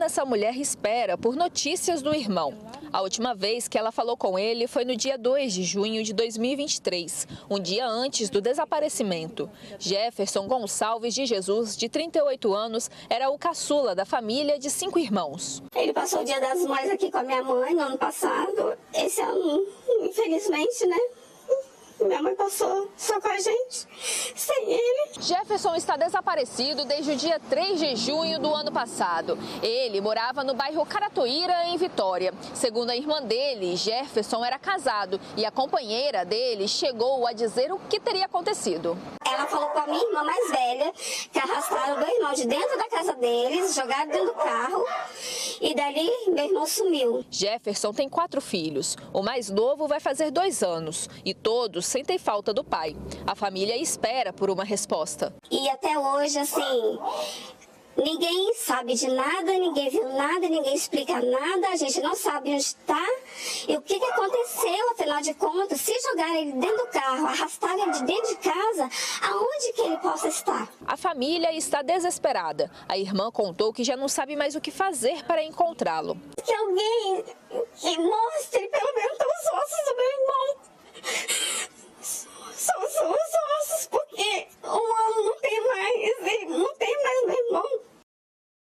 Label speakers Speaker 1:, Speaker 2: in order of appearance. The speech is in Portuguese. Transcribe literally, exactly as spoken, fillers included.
Speaker 1: Essa mulher espera por notícias do irmão. A última vez que ela falou com ele foi no dia dois de junho de dois mil e vinte e três, um dia antes do desaparecimento. Jefferson Gonçalves de Jesus, de trinta e oito anos, era o caçula da família de cinco irmãos.
Speaker 2: Ele passou o Dia das Mães aqui com a minha mãe no ano passado. Esse ano, infelizmente, né? Minha mãe passou só com a gente, sem ele.
Speaker 1: Jefferson está desaparecido desde o dia três de junho do ano passado. Ele morava no bairro Caratoíra, em Vitória. Segundo a irmã dele, Jefferson era casado e a companheira dele chegou a dizer o que teria acontecido.
Speaker 2: Ela falou com a minha irmã mais velha que arrastaram dois irmãos de dentro da casa deles, jogaram dentro do carro e dali meu irmão sumiu.
Speaker 1: Jefferson tem quatro filhos. O mais novo vai fazer dois anos e todos sentem falta do pai. A família espera por uma resposta.
Speaker 2: E até hoje, assim, ninguém sabe de nada, ninguém viu nada, ninguém explica nada, a gente não sabe onde está e o que, que aconteceu, afinal de contas, se jogarem ele dentro do carro, arrastarem ele de dentro de casa, aonde que ele possa estar?
Speaker 1: A família está desesperada. A irmã contou que já não sabe mais o que fazer para encontrá-lo.
Speaker 2: Que alguém que mostre pelo menos os ossos do meu irmão.